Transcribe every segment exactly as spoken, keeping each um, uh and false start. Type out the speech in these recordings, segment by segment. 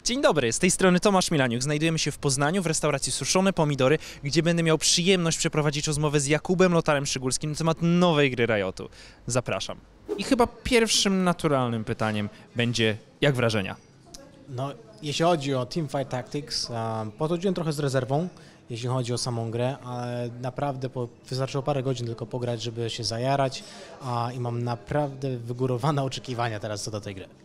Dzień dobry, z tej strony Tomasz Milaniuk. Znajdujemy się w Poznaniu w restauracji Suszone Pomidory, gdzie będę miał przyjemność przeprowadzić rozmowę z Jakubem Lotarem Szygulskim na temat nowej gry Riotu. Zapraszam. I chyba pierwszym naturalnym pytaniem będzie, jak wrażenia? No, jeśli chodzi o Teamfight Tactics, um, podchodziłem trochę z rezerwą, jeśli chodzi o samą grę, ale naprawdę po, wystarczyło parę godzin tylko pograć, żeby się zajarać a, i mam naprawdę wygórowane oczekiwania teraz co do tej gry.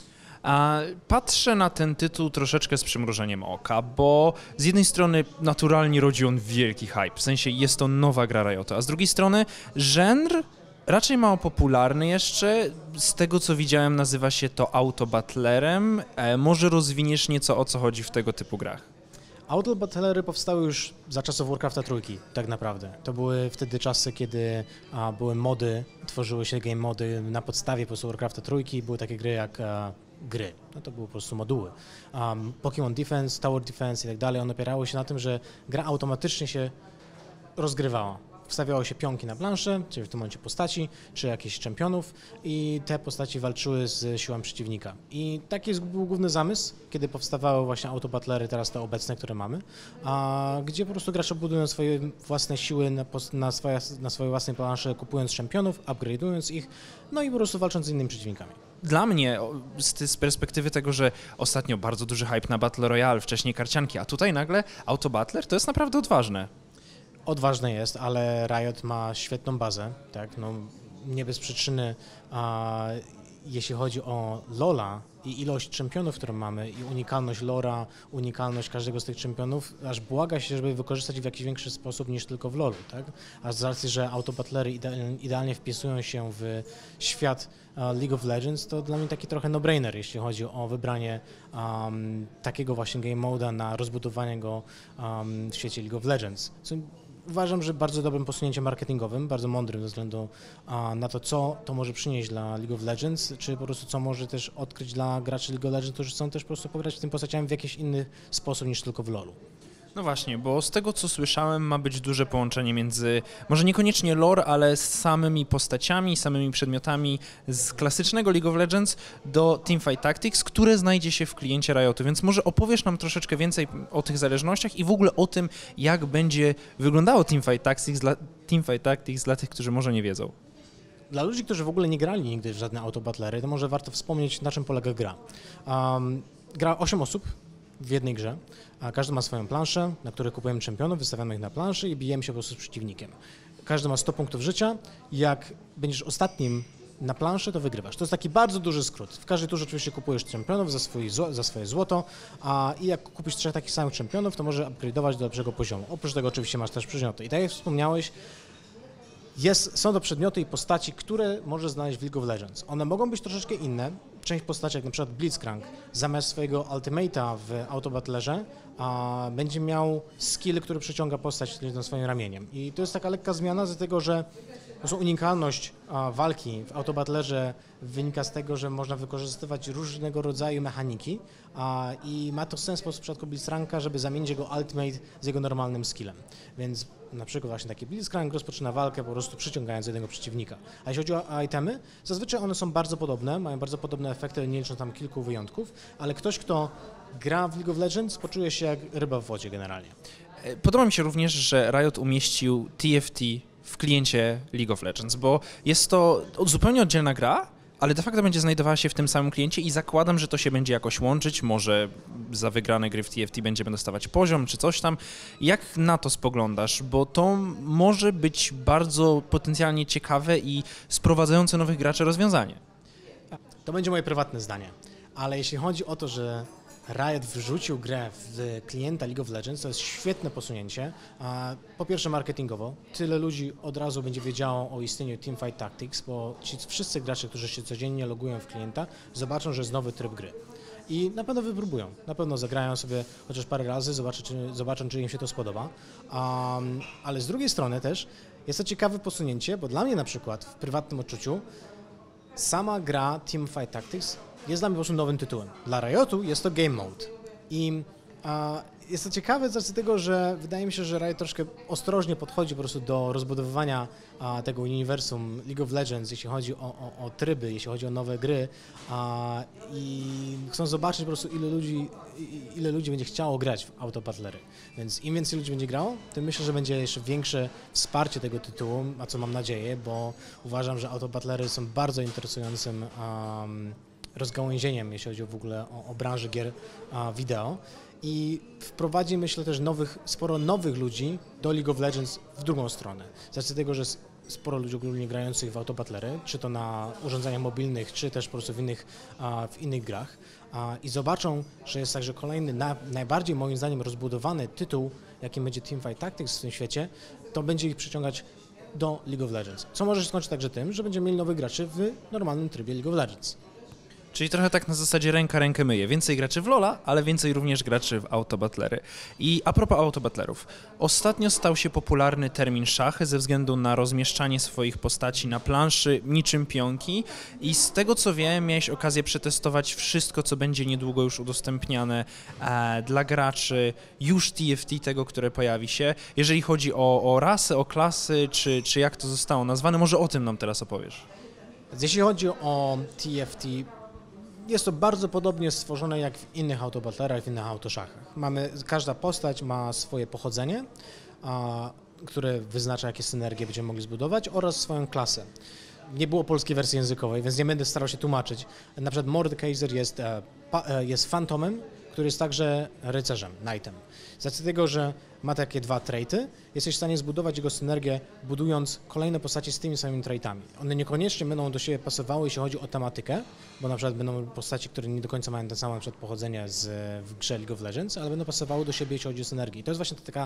A patrzę na ten tytuł troszeczkę z przymrużeniem oka, bo z jednej strony naturalnie rodzi on wielki hype, w sensie jest to nowa gra Riotu, a z drugiej strony żenr raczej mało popularny jeszcze, z tego co widziałem nazywa się to autobattlerem. E, może rozwiniesz nieco o co chodzi w tego typu grach? Autobattlery powstały już za czasów Warcrafta trójki, tak naprawdę. To były wtedy czasy, kiedy a, były mody, tworzyły się game mody na podstawie po prostu Warcrafta trójki, były takie gry jak a, gry, no to były po prostu moduły. Um, Pokémon Defense, Tower Defense i tak dalej, one opierały się na tym, że gra automatycznie się rozgrywała. Wstawiało się pionki na planszę, czyli w tym momencie postaci, czy jakichś czempionów i te postaci walczyły z siłą przeciwnika. I taki był główny zamysł, kiedy powstawały właśnie autobattlery, teraz te obecne, które mamy, a, gdzie po prostu gracze budują swoje własne siły na, na, swoje, na swojej własnej planszy, kupując czempionów, upgrade'ując ich, no i po prostu walcząc z innymi przeciwnikami. Dla mnie, z, z perspektywy tego, że ostatnio bardzo duży hype na Battle Royale, wcześniej karcianki, a tutaj nagle autobattler, to jest naprawdę odważne. Odważne jest, ale Riot ma świetną bazę, tak, no nie bez przyczyny, a, jeśli chodzi o LoL'a i ilość czempionów, które mamy i unikalność lora, unikalność każdego z tych czempionów, aż błaga się, żeby wykorzystać w jakiś większy sposób niż tylko w LoL'u, tak, a z racji, że autobattlery idealnie, idealnie wpisują się w świat League of Legends, to dla mnie taki trochę no-brainer, jeśli chodzi o wybranie um, takiego właśnie game moda na rozbudowanie go um, w świecie League of Legends. Co uważam, że bardzo dobrym posunięciem marketingowym, bardzo mądrym ze względu a, na to, co to może przynieść dla League of Legends, czy po prostu co może też odkryć dla graczy League of Legends, którzy chcą też po prostu pograć w tym postaciami w jakiś inny sposób niż tylko w LoLu. No właśnie, bo z tego co słyszałem ma być duże połączenie między, może niekoniecznie lore, ale z samymi postaciami, samymi przedmiotami z klasycznego League of Legends do Teamfight Tactics, które znajdzie się w kliencie Riotu, więc może opowiesz nam troszeczkę więcej o tych zależnościach i w ogóle o tym, jak będzie wyglądało Teamfight Tactics dla, Teamfight Tactics dla tych, którzy może nie wiedzą. Dla ludzi, którzy w ogóle nie grali nigdy w żadne autobattlery, to może warto wspomnieć, na czym polega gra. Um, gra osiem osób w jednej grze, a każdy ma swoją planszę, na której kupujemy czempionów, wystawiamy ich na planszy i bijemy się po prostu z przeciwnikiem. Każdy ma sto punktów życia, jak będziesz ostatnim na planszy, to wygrywasz. To jest taki bardzo duży skrót. W każdej turze oczywiście kupujesz czempionów za, swój, za swoje złoto, a i jak kupisz trzech takich samych czempionów, to możesz upgrade'ować do lepszego poziomu. Oprócz tego oczywiście masz też przedmioty. I tak jak wspomniałeś, Jest, są to przedmioty i postaci, które możesz znaleźć w League of Legends. One mogą być troszeczkę inne. Część postaci, jak na przykład Blitzcrank, zamiast swojego ultimate'a w autobattlerze, a będzie miał skill, który przyciąga postać na swoim ramieniem. I to jest taka lekka zmiana z tego, że po prostu unikalność a, walki w autobattlerze wynika z tego, że można wykorzystywać różnego rodzaju mechaniki a, i ma to sens w przypadku Blitzcranka, żeby zamienić jego ultimate z jego normalnym skillem. Więc na przykład właśnie taki Blitzcrank rozpoczyna walkę po prostu przyciągając jednego przeciwnika. A jeśli chodzi o itemy, zazwyczaj one są bardzo podobne, mają bardzo podobne efekty, nie licząc tam kilku wyjątków, ale ktoś, kto gra w League of Legends, poczuje się jak ryba w wodzie generalnie. Podoba mi się również, że Riot umieścił T F T w kliencie League of Legends, bo jest to zupełnie oddzielna gra, ale de facto będzie znajdowała się w tym samym kliencie i zakładam, że to się będzie jakoś łączyć, może za wygrane gry w T F T będziemy dostawać poziom czy coś tam. Jak na to spoglądasz? Bo to może być bardzo potencjalnie ciekawe i sprowadzające nowych graczy rozwiązanie. To będzie moje prywatne zdanie, ale jeśli chodzi o to, że Riot wrzucił grę w klienta League of Legends, to jest świetne posunięcie. Po pierwsze marketingowo, tyle ludzi od razu będzie wiedziało o istnieniu Teamfight Tactics, bo ci wszyscy gracze, którzy się codziennie logują w klienta, zobaczą, że jest nowy tryb gry. I na pewno wypróbują, na pewno zagrają sobie chociaż parę razy, zobaczą, czy, zobaczą, czy im się to spodoba. Um, ale z drugiej strony też jest to ciekawe posunięcie, bo dla mnie na przykład w prywatnym odczuciu sama gra Teamfight Tactics jest dla mnie po prostu nowym tytułem. Dla Riotu jest to game mode i a, jest to ciekawe z racji tego, że wydaje mi się, że Riot troszkę ostrożnie podchodzi po prostu do rozbudowywania a, tego uniwersum League of Legends, jeśli chodzi o, o, o tryby, jeśli chodzi o nowe gry a, i chcą zobaczyć po prostu ile ludzi, ile ludzi będzie chciało grać w autobatlery. Więc im więcej ludzi będzie grało, tym myślę, że będzie jeszcze większe wsparcie tego tytułu, a co mam nadzieję, bo uważam, że autobatlery są bardzo interesującym um, rozgałęzieniem, jeśli chodzi w ogóle o, o branżę gier a, wideo. I wprowadzi, myślę, też nowych, sporo nowych ludzi do League of Legends w drugą stronę. Z racji tego, że sporo ludzi ogólnie grających w autobatlery, czy to na urządzeniach mobilnych, czy też po prostu w innych, w innych grach. I zobaczą, że jest także kolejny, na, najbardziej moim zdaniem rozbudowany tytuł, jakim będzie Teamfight Tactics w tym świecie, to będzie ich przyciągać do League of Legends. Co może się skończyć także tym, że będziemy mieli nowych graczy w normalnym trybie League of Legends. Czyli trochę tak na zasadzie ręka rękę myje. Więcej graczy w LoL'a, ale więcej również graczy w autobatlery. I a propos autobatlerów. Ostatnio stał się popularny termin szachy ze względu na rozmieszczanie swoich postaci na planszy niczym pionki. I z tego co wiem, miałeś okazję przetestować wszystko, co będzie niedługo już udostępniane e, dla graczy, już T F T tego, które pojawi się. Jeżeli chodzi o, o rasy, o klasy, czy, czy jak to zostało nazwane, może o tym nam teraz opowiesz. Jeśli chodzi o T F T, jest to bardzo podobnie stworzone jak w innych autobatlerach, w innych autoszachach. Mamy, każda postać ma swoje pochodzenie, a, które wyznacza, jakie synergie będziemy mogli zbudować, oraz swoją klasę. Nie było polskiej wersji językowej, więc nie będę starał się tłumaczyć. Na przykład Mordekaiser jest, e, pa, e, jest fantomem, który jest także rycerzem, knightem. Z racji tego, że ma takie dwa traity, jesteś w stanie zbudować jego synergię, budując kolejne postacie z tymi samymi traitami. One niekoniecznie będą do siebie pasowały, jeśli chodzi o tematykę, bo na przykład będą postaci, które nie do końca mają ten sam na przykład pochodzenie z, w grze League of Legends, ale będą pasowały do siebie, jeśli chodzi o synergię. I to jest właśnie ta taka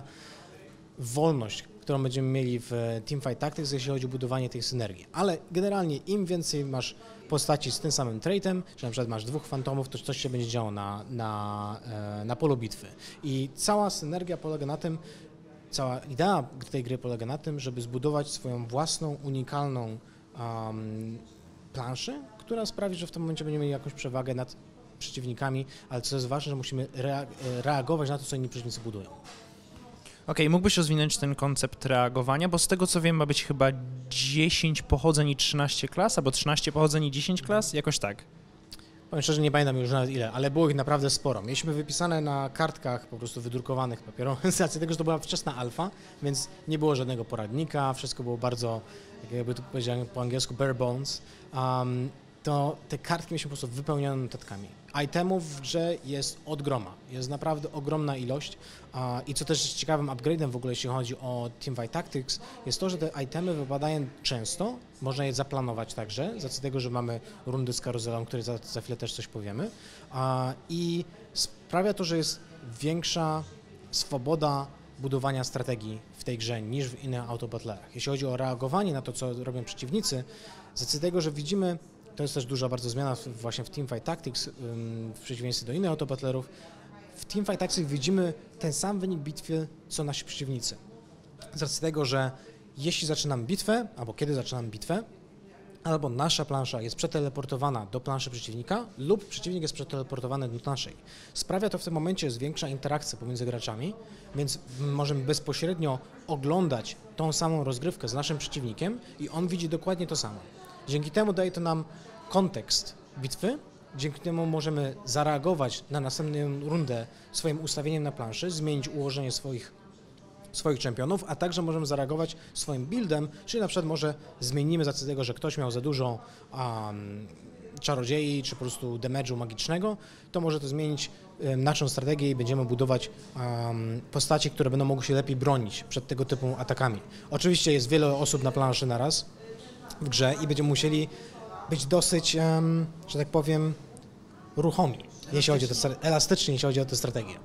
wolność, którą będziemy mieli w Teamfight Tactics, jeśli chodzi o budowanie tej synergii. Ale generalnie im więcej masz postaci z tym samym traitem, że na przykład masz dwóch fantomów, to coś się będzie działo na, na, na polu bitwy. I cała synergia polega na tym, cała idea tej gry polega na tym, żeby zbudować swoją własną, unikalną um, planszę, która sprawi, że w tym momencie będziemy mieli jakąś przewagę nad przeciwnikami, ale co jest ważne, że musimy rea- reagować na to, co inni przeciwnicy budują. Okej, okay, mógłbyś rozwinąć ten koncept reagowania, bo z tego co wiem ma być chyba dziesięć pochodzeń i trzynaście klas, albo trzynaście pochodzeń i dziesięć klas, jakoś tak. Powiem szczerze, nie pamiętam już nawet ile, ale było ich naprawdę sporo. Mieliśmy wypisane na kartkach po prostu wydrukowanych papierowych, z racji tego, że to była wczesna alfa, więc nie było żadnego poradnika, wszystko było bardzo, jakby to powiedziałem po angielsku, bare bones. Um, to te kartki mieliśmy po prostu wypełnione notatkami. Itemów w grze jest od groma, jest naprawdę ogromna ilość a, i co też jest ciekawym upgrade'em w ogóle, jeśli chodzi o Teamfight Tactics, jest to, że te itemy wypadają często, można je zaplanować także, z racji tego, że mamy rundy z karuzelą, o której za, za chwilę też coś powiemy a, i sprawia to, że jest większa swoboda budowania strategii w tej grze niż w innych autobatlerach. Jeśli chodzi o reagowanie na to, co robią przeciwnicy, z racji tego, że widzimy, to jest też duża bardzo zmiana właśnie w Teamfight Tactics w przeciwieństwie do innych autobatlerów. W Teamfight Tactics widzimy ten sam wynik bitwy, co nasi przeciwnicy. Z racji tego, że jeśli zaczynamy bitwę, albo kiedy zaczynamy bitwę, albo nasza plansza jest przeteleportowana do planszy przeciwnika, lub przeciwnik jest przeteleportowany do naszej. Sprawia to w tym momencie, jest większa interakcja pomiędzy graczami, więc możemy bezpośrednio oglądać tą samą rozgrywkę z naszym przeciwnikiem i on widzi dokładnie to samo. Dzięki temu daje to nam kontekst bitwy, dzięki temu możemy zareagować na następną rundę swoim ustawieniem na planszy, zmienić ułożenie swoich, swoich czempionów, a także możemy zareagować swoim buildem, czyli na przykład może zmienimy z racji tego, że ktoś miał za dużo um, czarodziei, czy po prostu damage'u magicznego, to może to zmienić um, naszą strategię i będziemy budować um, postaci, które będą mogły się lepiej bronić przed tego typu atakami. Oczywiście jest wiele osób na planszy naraz w grze i będziemy musieli być dosyć, um, że tak powiem, ruchomi, jeśli chodzi o te, elastyczni, jeśli chodzi o tę strategię.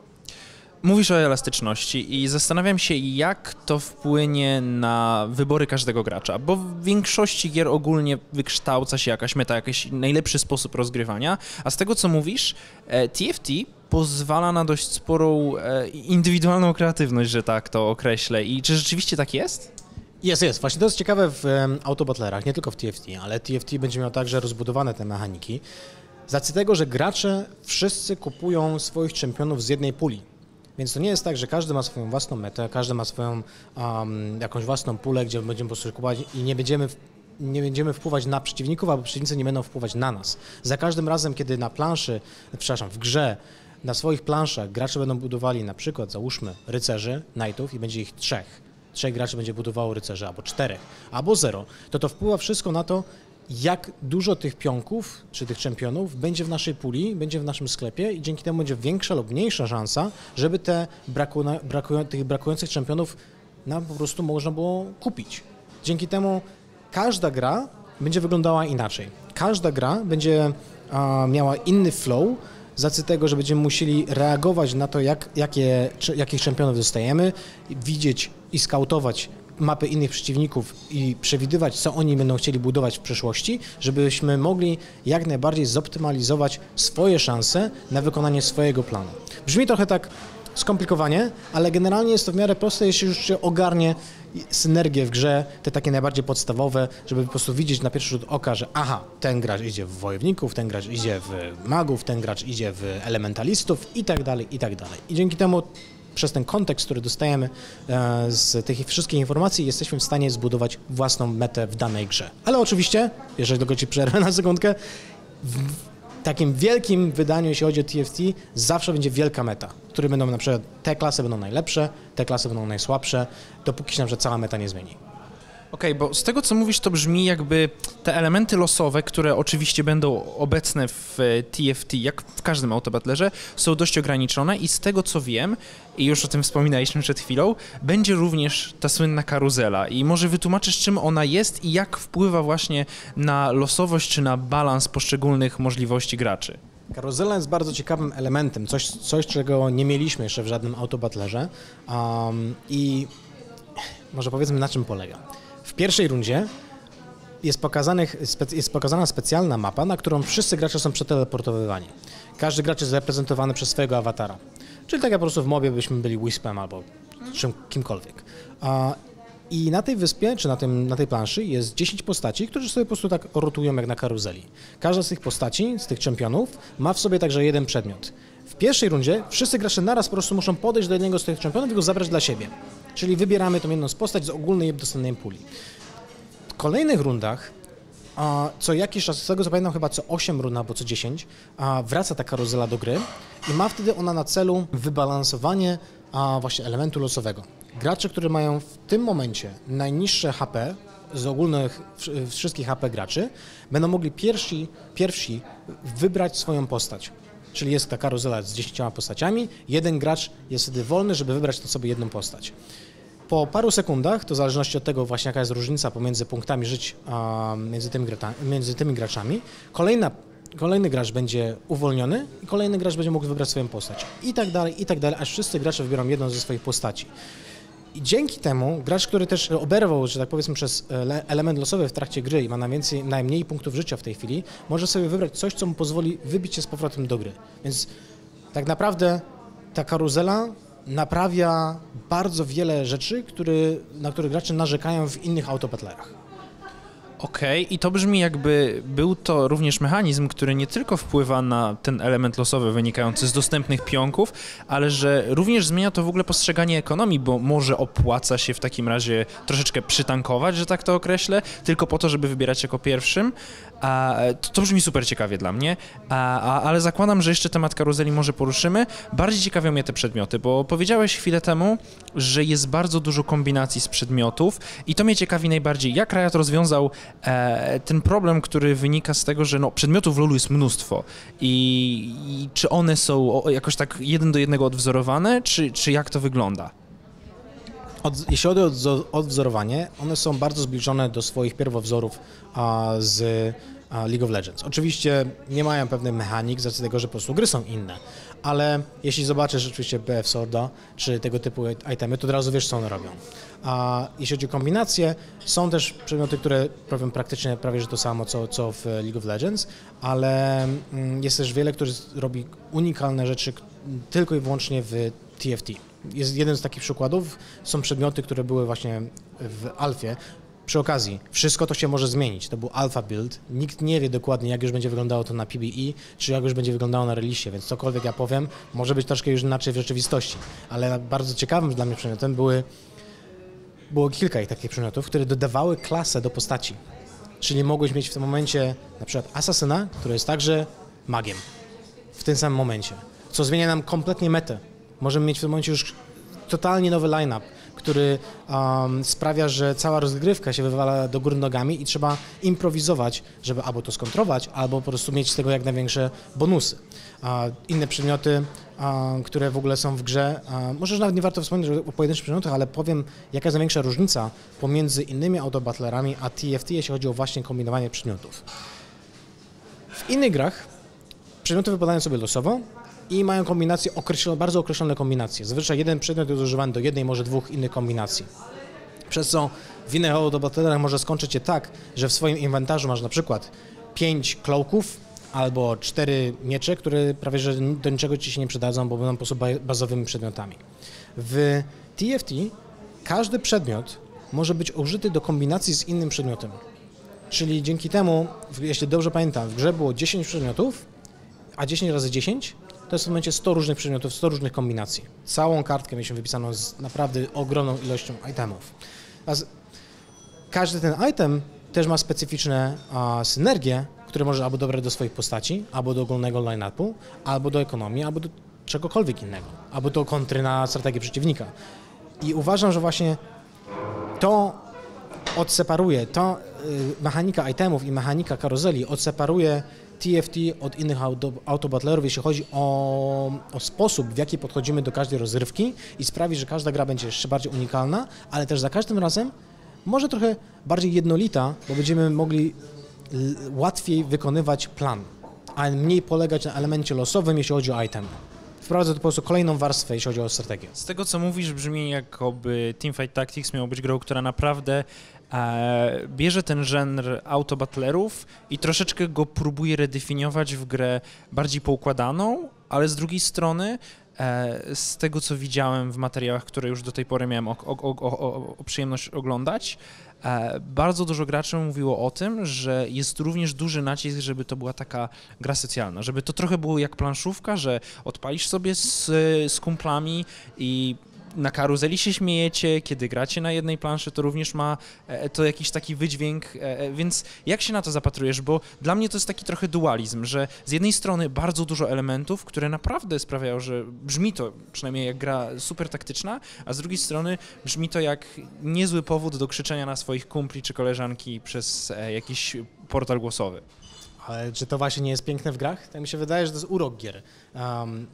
Mówisz o elastyczności i zastanawiam się, jak to wpłynie na wybory każdego gracza, bo w większości gier ogólnie wykształca się jakaś meta, jakiś najlepszy sposób rozgrywania, a z tego co mówisz, T F T pozwala na dość sporą indywidualną kreatywność, że tak to określę. I czy rzeczywiście tak jest? Jest, jest. Właśnie to jest ciekawe w um, autobatlerach, nie tylko w T F T, ale T F T będzie miał także rozbudowane te mechaniki. Z racji tego, że gracze wszyscy kupują swoich czempionów z jednej puli. Więc to nie jest tak, że każdy ma swoją własną metę, każdy ma swoją um, jakąś własną pulę, gdzie będziemy po prostu kupować i nie będziemy w, nie będziemy wpływać na przeciwników, a przeciwnicy nie będą wpływać na nas. Za każdym razem, kiedy na planszy, przepraszam, w grze, na swoich planszach gracze będą budowali na przykład, załóżmy, rycerzy, knightów i będzie ich trzech. Trzech graczy będzie budowało rycerzy, albo czterech, albo zero, to to wpływa wszystko na to, jak dużo tych pionków, czy tych czempionów będzie w naszej puli, będzie w naszym sklepie i dzięki temu będzie większa lub mniejsza szansa, żeby te braku, braku, tych brakujących czempionów nam po prostu można było kupić. Dzięki temu każda gra będzie wyglądała inaczej. Każda gra będzie a, miała inny flow, z racji tego, że będziemy musieli reagować na to, jak, jakie, jakich czempionów dostajemy, widzieć i skautować mapy innych przeciwników i przewidywać, co oni będą chcieli budować w przyszłości, żebyśmy mogli jak najbardziej zoptymalizować swoje szanse na wykonanie swojego planu. Brzmi trochę tak skomplikowanie, ale generalnie jest to w miarę proste, jeśli już się ogarnie synergię w grze, te takie najbardziej podstawowe, żeby po prostu widzieć na pierwszy rzut oka, że aha, ten gracz idzie w wojowników, ten gracz idzie w magów, ten gracz idzie w elementalistów i tak dalej, i tak dalej. I dzięki temu przez ten kontekst, który dostajemy z tych wszystkich informacji, jesteśmy w stanie zbudować własną metę w danej grze. Ale oczywiście, jeżeli tylko Ci przerwę na sekundkę, w takim wielkim wydaniu, jeśli chodzi o T F T, zawsze będzie wielka meta, w której będą na przykład te klasy będą najlepsze, te klasy będą najsłabsze, dopóki się na przykład cała meta nie zmieni. Okej, okay, bo z tego, co mówisz, to brzmi jakby te elementy losowe, które oczywiście będą obecne w T F T, jak w każdym autobattlerze, są dość ograniczone i z tego, co wiem, i już o tym wspominaliśmy przed chwilą, będzie również ta słynna karuzela i może wytłumaczysz, czym ona jest i jak wpływa właśnie na losowość czy na balans poszczególnych możliwości graczy. Karuzela jest bardzo ciekawym elementem, coś, coś czego nie mieliśmy jeszcze w żadnym autobattlerze um, i może powiedzmy, na czym polega. W pierwszej rundzie jest, pokazanych, jest pokazana specjalna mapa, na którą wszyscy gracze są przeteleportowywani. Każdy gracz jest reprezentowany przez swojego awatara. Czyli tak jak po prostu w mobie byśmy byli Wispem albo czym, kimkolwiek. I na tej wyspie, czy na, tym, na tej planszy jest dziesięć postaci, które sobie po prostu tak rotują jak na karuzeli. Każda z tych postaci, z tych czempionów, ma w sobie także jeden przedmiot. W pierwszej rundzie wszyscy gracze naraz po prostu muszą podejść do jednego z tych czempionów i go zabrać dla siebie. Czyli wybieramy tą jedną z postać z ogólnej dostępnej puli. W kolejnych rundach, a co jakiś czas, z tego co pamiętam chyba co osiem rund albo co dziesięć, a wraca ta karuzela do gry i ma wtedy ona na celu wybalansowanie a właśnie elementu losowego. Gracze, którzy mają w tym momencie najniższe H P z ogólnych wszystkich H P graczy, będą mogli pierwsi, pierwsi wybrać swoją postać. Czyli jest ta karuzela z dziesięcioma postaciami, jeden gracz jest wtedy wolny, żeby wybrać to sobie jedną postać. Po paru sekundach, to w zależności od tego właśnie jaka jest różnica pomiędzy punktami żyć a między tymi, między tymi graczami, kolejna, kolejny gracz będzie uwolniony i kolejny gracz będzie mógł wybrać swoją postać. I tak dalej, i tak dalej, aż wszyscy gracze wybiorą jedną ze swoich postaci. I dzięki temu gracz, który też oberwał, że tak powiedzmy, przez element losowy w trakcie gry i ma najwięcej, najmniej punktów życia w tej chwili, może sobie wybrać coś, co mu pozwoli wybić się z powrotem do gry. Więc tak naprawdę ta karuzela naprawia bardzo wiele rzeczy, który, na które gracze narzekają w innych autobattlerach. Okej, okay. I to brzmi jakby był to również mechanizm, który nie tylko wpływa na ten element losowy wynikający z dostępnych pionków, ale że również zmienia to w ogóle postrzeganie ekonomii, bo może opłaca się w takim razie troszeczkę przytankować, że tak to określę, tylko po to, żeby wybierać jako pierwszym. A to, to brzmi super ciekawie dla mnie, a, a, ale zakładam, że jeszcze temat karuzeli może poruszymy. Bardziej ciekawią mnie te przedmioty, bo powiedziałeś chwilę temu, że jest bardzo dużo kombinacji z przedmiotów i to mnie ciekawi najbardziej, jak Riot rozwiązał e, ten problem, który wynika z tego, że no, przedmiotów w LoLu jest mnóstwo i, i czy one są jakoś tak jeden do jednego odwzorowane, czy, czy jak to wygląda? Od, jeśli chodzi o odwzorowanie, one są bardzo zbliżone do swoich pierwowzorów a, z a, League of Legends. Oczywiście nie mają pewnych mechanik z racji tego, że po prostu gry są inne, ale jeśli zobaczysz oczywiście B F Sworda czy tego typu itemy, to od razu wiesz, co one robią. A jeśli chodzi o kombinacje, są też przedmioty, które robią praktycznie prawie że to samo, co, co w League of Legends, ale mm, jest też wiele, którzy robi unikalne rzeczy tylko i wyłącznie w T F T. Jest jeden z takich przykładów, są przedmioty, które były właśnie w alfie. Przy okazji, wszystko to się może zmienić. To był alpha build. Nikt nie wie dokładnie, jak już będzie wyglądało to na P B E, czy jak już będzie wyglądało na releasie, więc cokolwiek ja powiem, może być troszkę już inaczej w rzeczywistości. Ale bardzo ciekawym dla mnie przedmiotem były, było kilka ich takich przedmiotów, które dodawały klasę do postaci. Czyli mogłeś mieć w tym momencie na przykład asasyna, który jest także magiem w tym samym momencie, co zmienia nam kompletnie metę. Możemy mieć w tym momencie już totalnie nowy line-up, który um, sprawia, że cała rozgrywka się wywala do góry nogami i trzeba improwizować, żeby albo to skontrować, albo po prostu mieć z tego jak największe bonusy. A inne przedmioty, a, które w ogóle są w grze, a, może nawet nie warto wspomnieć o pojedynczych przedmiotach, ale powiem, jaka jest największa różnica pomiędzy innymi autobattlerami a T F T, jeśli chodzi o właśnie kombinowanie przedmiotów. W innych grach przedmioty wypadają sobie losowo i mają kombinacje, określone, bardzo określone kombinacje. Zazwyczaj jeden przedmiot jest używany do jednej, może dwóch innych kombinacji. Przez co w innych autobattlerach może skończyć się tak, że w swoim inwentarzu masz na przykład pięć cloaków albo cztery miecze, które prawie że do niczego ci się nie przydadzą, bo będą po prostu bazowymi przedmiotami. W T F T każdy przedmiot może być użyty do kombinacji z innym przedmiotem. Czyli dzięki temu, jeśli dobrze pamiętam, w grze było dziesięć przedmiotów, a dziesięć razy dziesięć to jest w tym momencie sto różnych przedmiotów, sto różnych kombinacji. Całą kartkę mieliśmy wypisaną z naprawdę ogromną ilością itemów. A z, każdy ten item też ma specyficzne a, synergie, które może albo dobrać do swoich postaci, albo do ogólnego line-upu, albo do ekonomii, albo do czegokolwiek innego, albo do kontry na strategię przeciwnika. I uważam, że właśnie to odseparuje, to y, mechanika itemów i mechanika karuzeli odseparuje T F T od innych auto, autobattlerów, jeśli chodzi o, o sposób, w jaki podchodzimy do każdej rozrywki i sprawi, że każda gra będzie jeszcze bardziej unikalna, ale też za każdym razem może trochę bardziej jednolita, bo będziemy mogli l- łatwiej wykonywać plan, a mniej polegać na elemencie losowym, jeśli chodzi o item. Wprowadza to po prostu kolejną warstwę, jeśli chodzi o strategię. Z tego, co mówisz, brzmi jakoby Teamfight Tactics miało być grą, która naprawdę e, bierze ten żenr autobattlerów i troszeczkę go próbuje redefiniować w grę bardziej poukładaną, ale z drugiej strony e, z tego, co widziałem w materiałach, które już do tej pory miałem o, o, o, o, o przyjemność oglądać, e, bardzo dużo graczy mówiło o tym, że jest również duży nacisk, żeby to była taka gra socjalna, żeby to trochę było jak planszówka, że odpalisz sobie z, z kumplami i na karuzeli się śmiejecie, kiedy gracie na jednej planszy, to również ma e, to jakiś taki wydźwięk, e, więc jak się na to zapatrujesz, bo dla mnie to jest taki trochę dualizm, że z jednej strony bardzo dużo elementów, które naprawdę sprawiają, że brzmi to przynajmniej jak gra super taktyczna, a z drugiej strony brzmi to jak niezły powód do krzyczenia na swoich kumpli czy koleżanki przez e, jakiś portal głosowy. Ale czy to właśnie nie jest piękne w grach? Tak mi się wydaje, że to jest urok gier. Um,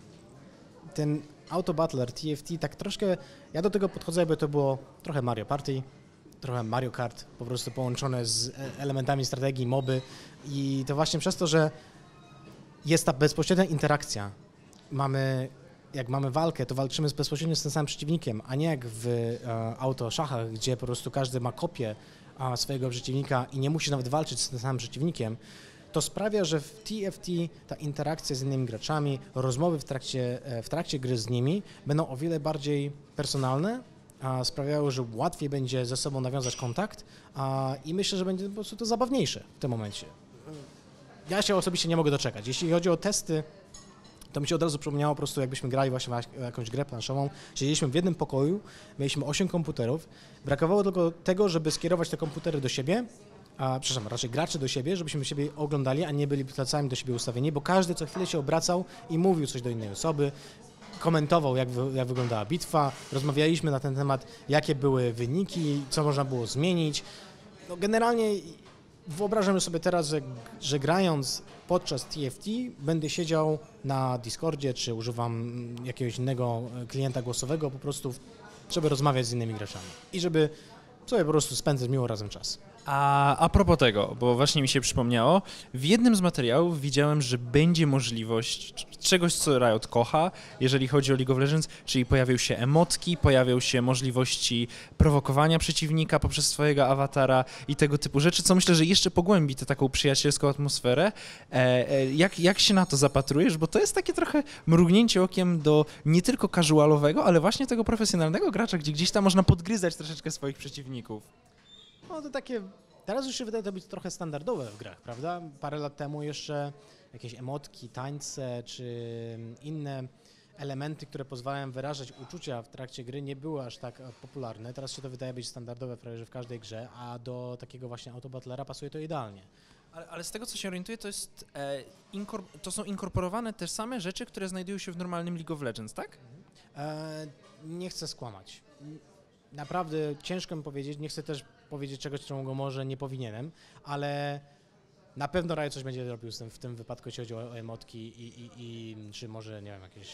ten Auto Battler, T F T, tak troszkę, ja do tego podchodzę, jakby to było trochę Mario Party, trochę Mario Kart, po prostu połączone z elementami strategii, moby i to właśnie przez to, że jest ta bezpośrednia interakcja. Mamy, jak mamy walkę, to walczymy z bezpośrednio z tym samym przeciwnikiem, a nie jak w e, autoszachach, gdzie po prostu każdy ma kopię a, swojego przeciwnika i nie musi nawet walczyć z tym samym przeciwnikiem. To sprawia, że w T F T ta interakcja z innymi graczami, rozmowy w trakcie, w trakcie gry z nimi będą o wiele bardziej personalne, a sprawiają, że łatwiej będzie ze sobą nawiązać kontakt a, i myślę, że będzie po prostu to zabawniejsze w tym momencie. Ja się osobiście nie mogę doczekać. Jeśli chodzi o testy, to mi się od razu przypomniało po prostu, jakbyśmy grali właśnie w jakąś grę planszową. Siedzieliśmy w jednym pokoju, mieliśmy osiem komputerów, brakowało tylko tego, żeby skierować te komputery do siebie, a, przepraszam, raczej graczy do siebie, żebyśmy siebie oglądali, a nie byli plecami do siebie ustawieni, bo każdy co chwilę się obracał i mówił coś do innej osoby, komentował, jak, wy, jak wyglądała bitwa, rozmawialiśmy na ten temat, jakie były wyniki, co można było zmienić. No, generalnie wyobrażam sobie teraz, że, że grając podczas T F T będę siedział na Discordzie, czy używam jakiegoś innego klienta głosowego po prostu, żeby rozmawiać z innymi graczami i żeby sobie po prostu spędzać miło razem czas. A, a propos tego, bo właśnie mi się przypomniało, w jednym z materiałów widziałem, że będzie możliwość czegoś, co Riot kocha, jeżeli chodzi o League of Legends, czyli pojawią się emotki, pojawią się możliwości prowokowania przeciwnika poprzez swojego awatara i tego typu rzeczy, co myślę, że jeszcze pogłębi tę taką przyjacielską atmosferę. E, e, jak, jak się na to zapatrujesz? Bo to jest takie trochę mrugnięcie okiem do nie tylko casualowego, ale właśnie tego profesjonalnego gracza, gdzie gdzieś tam można podgryzać troszeczkę swoich przeciwników. No to takie, teraz już się wydaje to być trochę standardowe w grach, prawda? Parę lat temu jeszcze jakieś emotki, tańce czy inne elementy, które pozwalają wyrażać uczucia w trakcie gry, nie były aż tak popularne. Teraz się to wydaje być standardowe prawie w każdej grze, a do takiego właśnie autobatlera pasuje to idealnie. Ale, ale z tego, co się orientuję, to jest e, inkor- to są inkorporowane te same rzeczy, które znajdują się w normalnym League of Legends, tak? E, nie chcę skłamać. Naprawdę ciężko mi powiedzieć, nie chcę też powiedzieć czegoś, czego może nie powinienem, ale na pewno Riot coś będzie robił z tym, w tym wypadku, jeśli chodzi o emotki i, i, i czy może, nie wiem, jakieś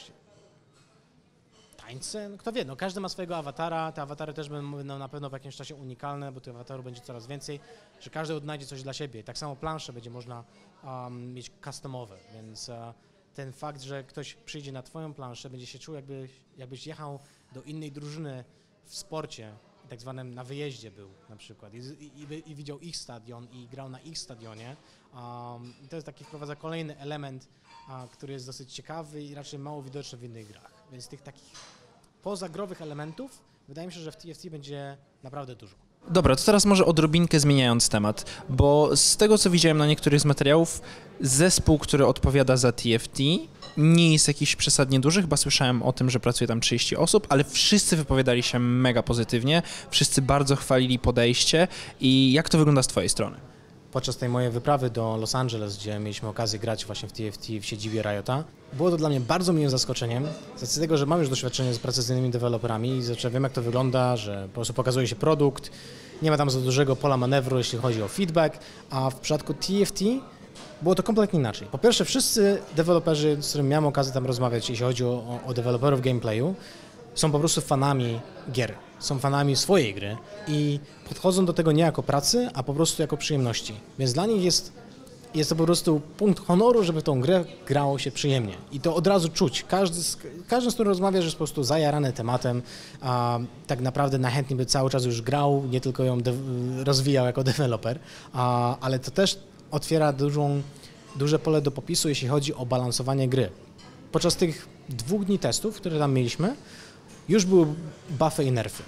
tańce, no kto wie, no każdy ma swojego awatara, te awatary też będą na pewno w jakimś czasie unikalne, bo tych awatarów będzie coraz więcej, że każdy odnajdzie coś dla siebie. Tak samo plansze będzie można um, mieć customowe, więc uh, ten fakt, że ktoś przyjdzie na twoją planszę, będzie się czuł jakbyś, jakbyś jechał do innej drużyny w sporcie, tak zwanym na wyjeździe był na przykład i, i, i widział ich stadion i grał na ich stadionie. Um, i to jest taki wprowadza kolejny element, a, który jest dosyć ciekawy i raczej mało widoczny w innych grach. Więc tych takich pozagrowych elementów wydaje mi się, że w T F T będzie naprawdę dużo. Dobra, to teraz może odrobinkę zmieniając temat, bo z tego, co widziałem na niektórych z materiałów, zespół, który odpowiada za T F T, nie jest jakiś przesadnie duży, chyba słyszałem o tym, że pracuje tam trzydzieści osób, ale wszyscy wypowiadali się mega pozytywnie, wszyscy bardzo chwalili podejście i jak to wygląda z twojej strony? Podczas tej mojej wyprawy do Los Angeles, gdzie mieliśmy okazję grać właśnie w T F T w siedzibie Riota, było to dla mnie bardzo miłym zaskoczeniem, z racji tego, że mam już doświadczenie z pracy z innymi deweloperami i że wiem, jak to wygląda, że po prostu pokazuje się produkt, nie ma tam za dużego pola manewru, jeśli chodzi o feedback, a w przypadku T F T było to kompletnie inaczej. Po pierwsze, wszyscy deweloperzy, z którymi miałem okazję tam rozmawiać, jeśli chodzi o, o deweloperów gameplayu, są po prostu fanami gier, są fanami swojej gry i podchodzą do tego nie jako pracy, a po prostu jako przyjemności. Więc dla nich jest, jest to po prostu punkt honoru, żeby w tą grę grało się przyjemnie. I to od razu czuć. Każdy, z, każdy z którym rozmawia, że jest po prostu zajarany tematem, a tak naprawdę najchętniej by cały czas już grał, nie tylko ją de- rozwijał jako deweloper, a, ale to też otwiera dużą, duże pole do popisu, jeśli chodzi o balansowanie gry. Podczas tych dwóch dni testów, które tam mieliśmy, już były buffy i nerfy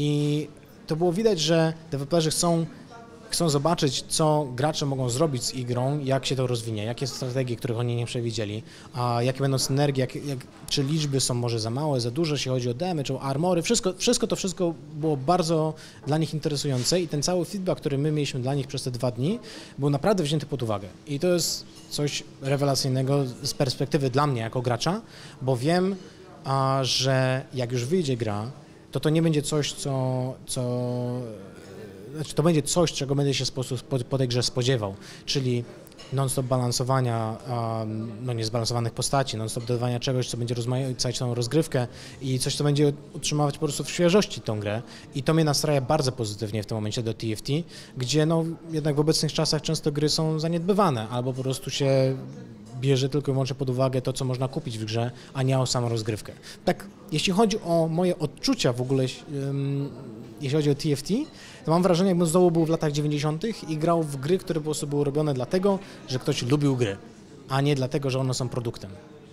i to było widać, że deweloperzy chcą, chcą zobaczyć, co gracze mogą zrobić z ich grą, jak się to rozwinie, jakie strategie, których oni nie przewidzieli, a jakie będą synergie, jak, jak, czy liczby są może za małe, za duże, jeśli chodzi o damage, o armory, wszystko, wszystko to wszystko było bardzo dla nich interesujące i ten cały feedback, który my mieliśmy dla nich przez te dwa dni, był naprawdę wzięty pod uwagę i to jest coś rewelacyjnego z perspektywy dla mnie jako gracza, bo wiem, a że jak już wyjdzie gra, to to nie będzie coś, co, co znaczy to będzie coś, czego będę się sposób po, po tej grze spodziewał, czyli non-stop balansowania, um, no niezbalansowanych postaci, non-stop dodawania czegoś, co będzie rozmaicać tą rozgrywkę i coś, co będzie utrzymywać po prostu w świeżości tą grę i to mnie nastraja bardzo pozytywnie w tym momencie do T F T, gdzie no jednak w obecnych czasach często gry są zaniedbywane albo po prostu się bierze tylko i wyłącznie pod uwagę to, co można kupić w grze, a nie o samą rozgrywkę. Tak, jeśli chodzi o moje odczucia w ogóle, um, jeśli chodzi o T F T, to mam wrażenie, jakbym znowu był w latach dziewięćdziesiątych i grał w gry, które po prostu były robione dlatego, że ktoś lubił gry, a nie dlatego, że one są produktem.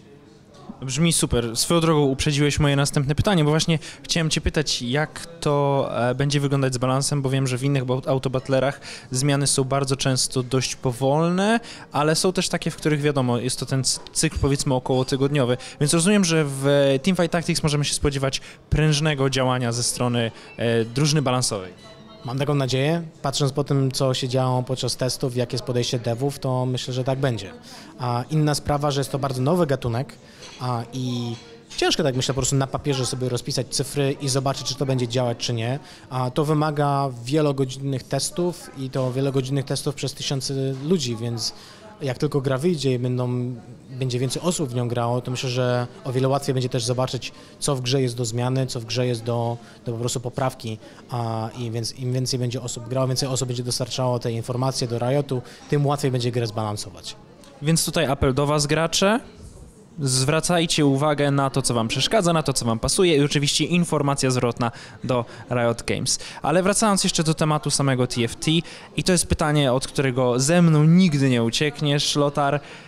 Brzmi super. Swoją drogą uprzedziłeś moje następne pytanie, bo właśnie chciałem cię pytać, jak to e, będzie wyglądać z balansem, bo wiem, że w innych autobatlerach zmiany są bardzo często dość powolne, ale są też takie, w których wiadomo, jest to ten cykl powiedzmy około tygodniowy, więc rozumiem, że w Teamfight Tactics możemy się spodziewać prężnego działania ze strony e, drużyny balansowej. Mam taką nadzieję, patrząc po tym, co się działo podczas testów, jakie jest podejście devów, to myślę, że tak będzie. A inna sprawa, że jest to bardzo nowy gatunek a, i ciężko, tak myślę, po prostu na papierze sobie rozpisać cyfry i zobaczyć, czy to będzie działać, czy nie. A to wymaga wielogodzinnych testów i to wielogodzinnych testów przez tysiące ludzi, więc jak tylko gra wyjdzie i będą, będzie więcej osób w nią grało, to myślę, że o wiele łatwiej będzie też zobaczyć, co w grze jest do zmiany, co w grze jest do, do po prostu poprawki, a i więc im więcej będzie osób grało, więcej osób będzie dostarczało te informacje do Riotu, tym łatwiej będzie grę zbalansować. Więc tutaj apel do was, gracze. Zwracajcie uwagę na to, co wam przeszkadza, na to, co wam pasuje i oczywiście informacja zwrotna do Riot Games. Ale wracając jeszcze do tematu samego T F T i to jest pytanie, od którego ze mną nigdy nie uciekniesz, Lothar.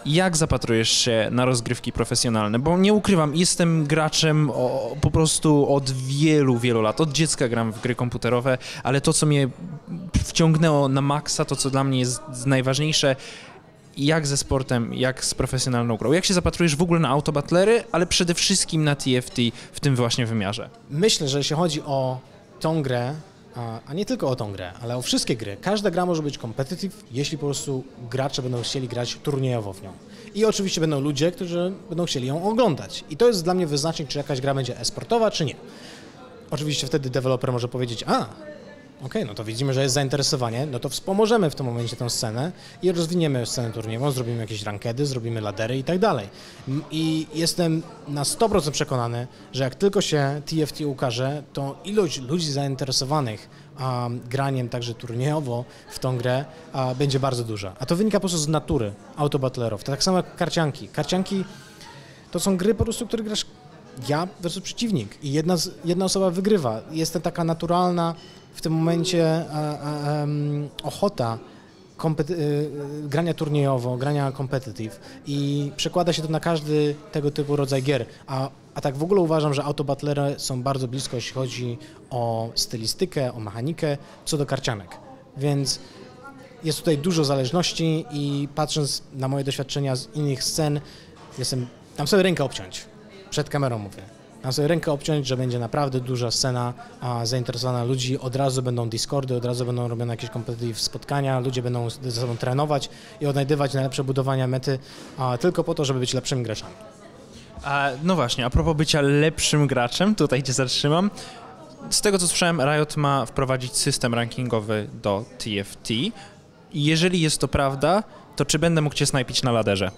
jak zapatrujesz się na rozgrywki profesjonalne? Bo nie ukrywam, jestem graczem o, po prostu od wielu, wielu lat. Od dziecka gram w gry komputerowe, ale to, co mnie wciągnęło na maksa, to, co dla mnie jest najważniejsze, jak ze sportem, jak z profesjonalną grą. Jak się zapatrujesz w ogóle na autobatlery, ale przede wszystkim na T F T w tym właśnie wymiarze? Myślę, że jeśli chodzi o tą grę, a, a nie tylko o tą grę, ale o wszystkie gry, każda gra może być competitive, jeśli po prostu gracze będą chcieli grać turniejowo w nią. I oczywiście będą ludzie, którzy będą chcieli ją oglądać. I to jest dla mnie wyznacznik, czy jakaś gra będzie e-sportowa, czy nie. Oczywiście wtedy deweloper może powiedzieć, a okej, okay, no to widzimy, że jest zainteresowanie, no to wspomożemy w tym momencie tę scenę i rozwiniemy scenę turniejową, zrobimy jakieś rankedy, zrobimy ladery i tak dalej. I jestem na sto procent przekonany, że jak tylko się T F T ukaże, to ilość ludzi zainteresowanych a, graniem także turniejowo w tą grę a, będzie bardzo duża. A to wynika po prostu z natury autobattlerów. To tak samo jak karcianki. Karcianki to są gry po prostu, które grasz ja versus przeciwnik i jedna, z, jedna osoba wygrywa. Jest to taka naturalna w tym momencie a, a, um, ochota kompety- y, grania turniejowo, grania competitive i przekłada się to na każdy tego typu rodzaj gier. A, a tak w ogóle uważam, że autobattlery są bardzo blisko, jeśli chodzi o stylistykę, o mechanikę, co do karcianek. Więc jest tutaj dużo zależności i patrząc na moje doświadczenia z innych scen, jestem, dam sobie rękę obciąć, przed kamerą mówię. Mam sobie rękę obciąć, że będzie naprawdę duża scena a, zainteresowana ludzi, od razu będą Discordy, od razu będą robione jakieś competitive spotkania, ludzie będą ze sobą trenować i odnajdywać najlepsze budowania mety a, tylko po to, żeby być lepszymi graczami. A, no właśnie, a propos bycia lepszym graczem, tutaj cię zatrzymam. Z tego co słyszałem, Riot ma wprowadzić system rankingowy do T F T. Jeżeli jest to prawda, to czy będę mógł cię snajpić na laderze?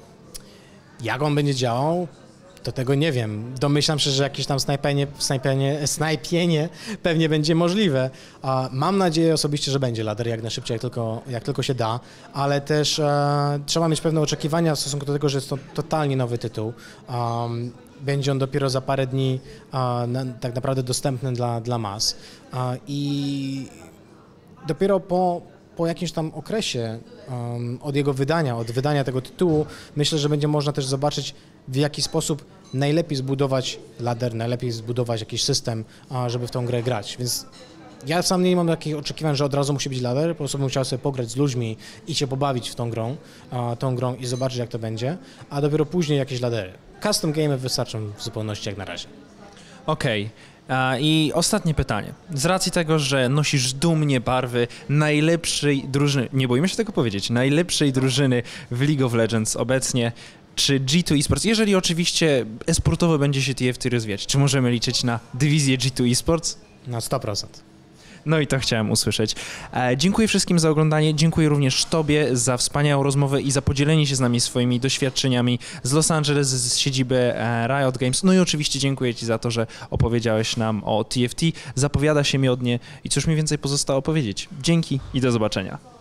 Jak on będzie działał? To tego nie wiem. Domyślam się, że jakieś tam snajpienie, snajpienie, snajpienie pewnie będzie możliwe. A mam nadzieję osobiście, że będzie lader jak najszybciej, jak tylko, jak tylko się da, ale też e, trzeba mieć pewne oczekiwania w stosunku do tego, że jest to totalnie nowy tytuł. Um, będzie on dopiero za parę dni a, na, tak naprawdę dostępny dla, dla mas. A, I dopiero po po jakimś tam okresie um, od jego wydania, od wydania tego tytułu, myślę, że będzie można też zobaczyć, w jaki sposób najlepiej zbudować ladder, najlepiej zbudować jakiś system, a, żeby w tą grę grać. Więc ja sam nie mam takich oczekiwań, że od razu musi być ladder, po prostu bym chciał sobie pograć z ludźmi i się pobawić w tą grą, a, tą grą i zobaczyć, jak to będzie, a dopiero później jakieś laddery. Custom game wystarczą w zupełności jak na razie. Okej. Okay. I ostatnie pytanie. Z racji tego, że nosisz dumnie barwy najlepszej drużyny, nie boimy się tego powiedzieć, najlepszej drużyny w League of Legends obecnie, czy G dwa Esports, jeżeli oczywiście e-sportowo będzie się T F T rozwijać, czy możemy liczyć na dywizję G dwa Esports? Na sto procent. No i to chciałem usłyszeć. E, dziękuję wszystkim za oglądanie, dziękuję również Tobie za wspaniałą rozmowę i za podzielenie się z nami swoimi doświadczeniami z Los Angeles, z siedziby e, Riot Games. No i oczywiście dziękuję Ci za to, że opowiedziałeś nam o T F T. Zapowiada się miodnie i cóż mi więcej pozostało powiedzieć. Dzięki i do zobaczenia.